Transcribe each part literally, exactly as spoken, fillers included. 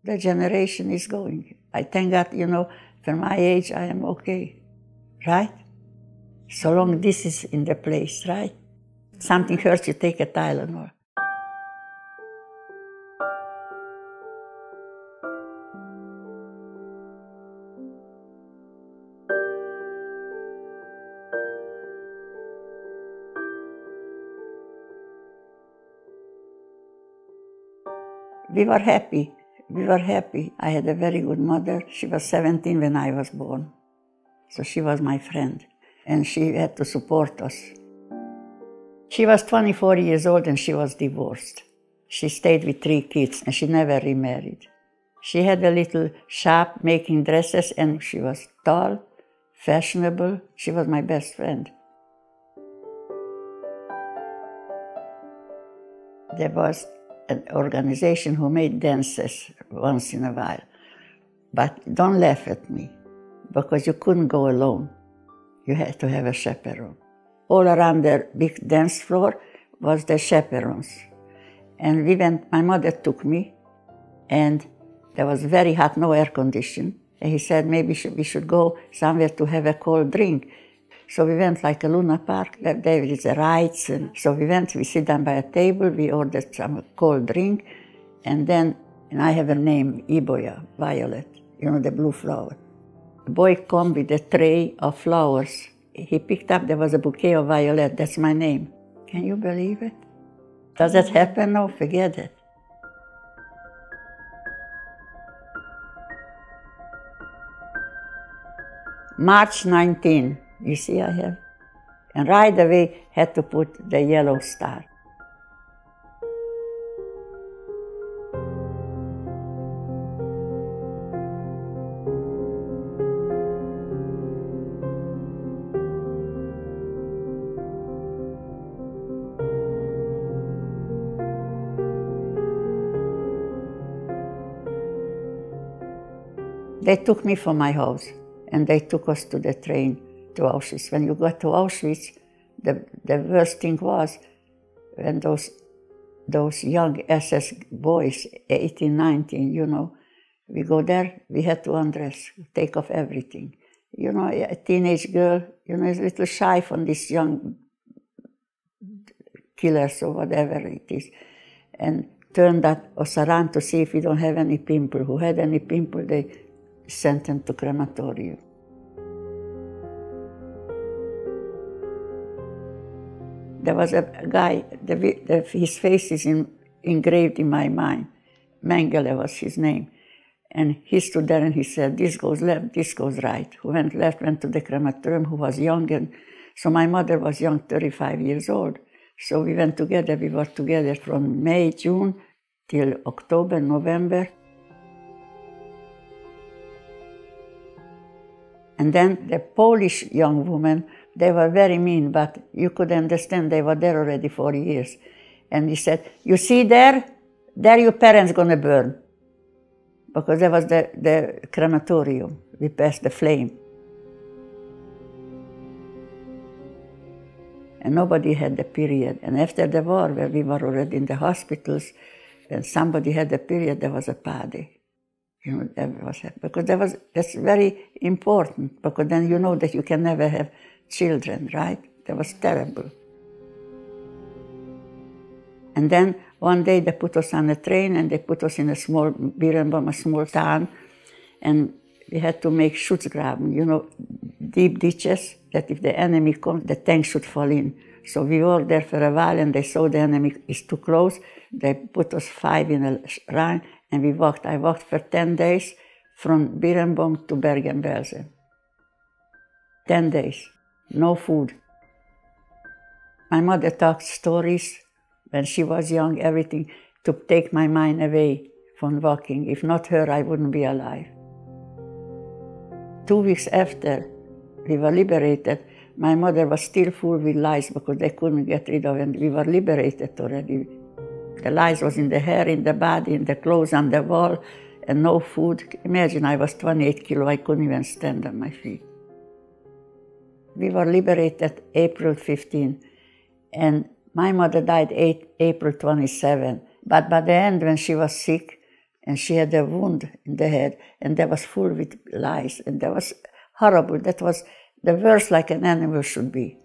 the generation is going. I thank God, you know, for my age, I am okay, right? So long this is in the place, right? Something hurts, you take a Tylenol. We were happy. We were happy. I had a very good mother. She was seventeen when I was born. So she was my friend. And she had to support us. She was twenty-four years old and she was divorced. She stayed with three kids and she never remarried. She had a little shop making dresses and she was tall, fashionable. She was my best friend. There was an organization who made dances once in a while. But don't laugh at me, because you couldn't go alone. You had to have a chaperone. All around the big dance floor was the chaperones. And we went, my mother took me, and there was very hot, no air condition. And he said, maybe we should go somewhere to have a cold drink. So we went like a Luna Park, there is a rides, and so we went, we sit down by a table, we ordered some cold drink, and then, and I have a name, Iboya, Violet, you know, the blue flower. The boy came with a tray of flowers. He picked up, there was a bouquet of violet, that's my name. Can you believe it? Does that happen? No, forget it. March nineteenth. You see, I have, and right away had to put the yellow star. They took me from my house and they took us to the train to Auschwitz. When you got to Auschwitz, the, the worst thing was when those, those young S S boys, eighteen, nineteen, you know, we go there, we had to undress, take off everything. You know, a teenage girl, you know, is a little shy from these young killers or whatever it is. And turn that us around to see if we don't have any pimple. Who had any pimple, they sent them to crematorium. There was a guy, the, the, his face is in, engraved in my mind. Mengele was his name. And he stood there and he said, this goes left, this goes right. Who went left went to the crematorium, who was young. And so my mother was young, thirty-five years old. So we went together, we were together from May, June, till October, November. And then the Polish young women, they were very mean, but you could understand they were there already for years. And he said, you see there, there your parents gonna burn. Because there was the, the crematorium, we passed the flame. And nobody had the period. And after the war, where we were already in the hospitals, and somebody had the period, there was a party. You know, that was, because that was, that's very important, because then you know that you can never have children, right? That was terrible. And then one day they put us on a train and they put us in a small, Birnbaum, a small town, and we had to make Schutzgraben, you know, deep ditches, that if the enemy comes, the tank should fall in. So we were there for a while and they saw the enemy is too close. They put us five in a line and we walked. I walked for ten days from Birnbaum to Bergen-Belsen. ten days, no food. My mother talked stories when she was young, everything, to take my mind away from walking. If not her, I wouldn't be alive. Two weeks after we were liberated, my mother was still full with lice because they couldn't get rid of it. We were liberated already. The lice was in the hair, in the body, in the clothes, on the wall, and no food. Imagine, I was twenty-eight kilo, I couldn't even stand on my feet. We were liberated April fifteenth, and my mother died April twenty-seventh. But by the end, when she was sick, And she had a wound in the head, and that was full with lice, and that was horrible. That was the worst like an animal should be.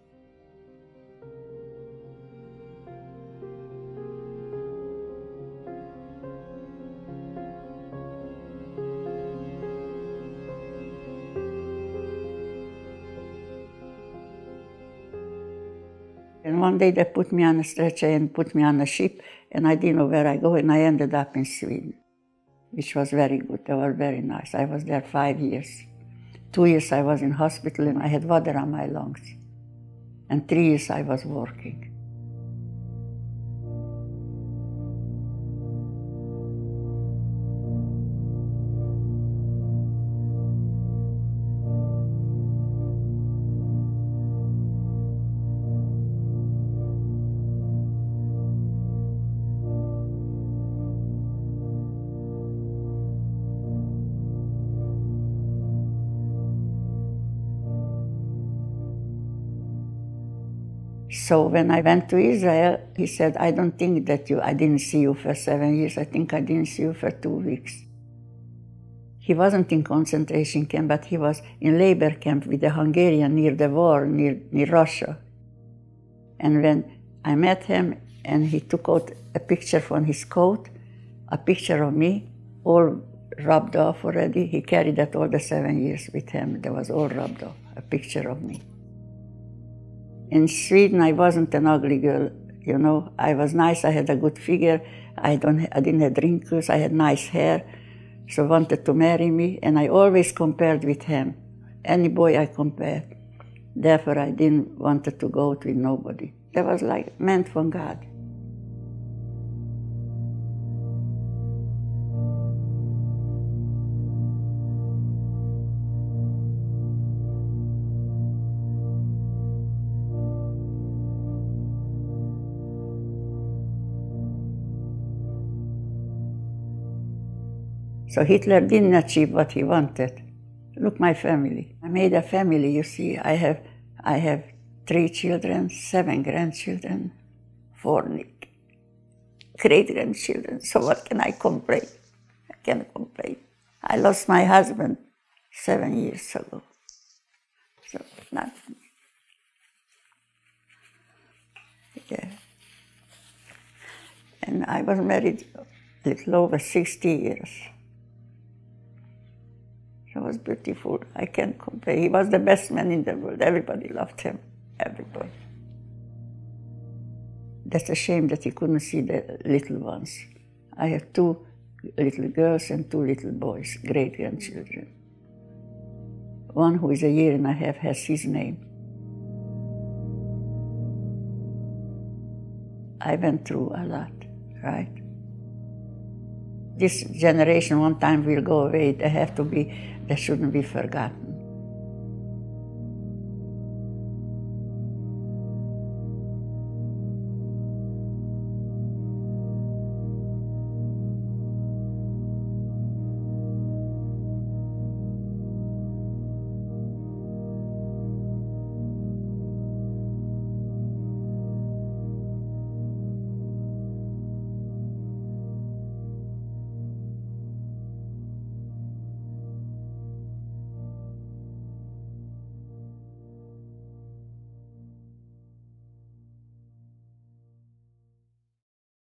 And one day they put me on a stretcher and put me on a ship, and I didn't know where I go, and I ended up in Sweden, which was very good. They were very nice. I was there five years. Two years I was in hospital and I had water on my lungs. And three years I was working. So when I went to Israel, he said, I don't think that you, I didn't see you for seven years. I think I didn't see you for two weeks. He wasn't in concentration camp, but he was in labor camp with the Hungarian near the war, near, near Russia. And when I met him, and he took out a picture from his coat, a picture of me, all rubbed off already. He carried that all the seven years with him. That was all rubbed off, a picture of me. In Sweden, I wasn't an ugly girl, you know. I was nice, I had a good figure, I, don't, I didn't have wrinkles, I had nice hair, so wanted to marry me, and I always compared with him. Any boy I compared. Therefore, I didn't want to go out with nobody. That was like meant from God. So Hitler didn't achieve what he wanted. Look, my family. I made a family, you see. I have, I have three children, seven grandchildren, four great-grandchildren. So what can I complain? I can't complain. I lost my husband seven years ago. So nothing. Yeah. And I was married a little over sixty years. He was beautiful. I can't complain. He was the best man in the world. Everybody loved him. Everybody. That's a shame that he couldn't see the little ones. I have two little girls and two little boys, great-grandchildren. One who is a year and a half has his name. I went through a lot, right? This generation one time will go away. They have to be, they shouldn't be forgotten.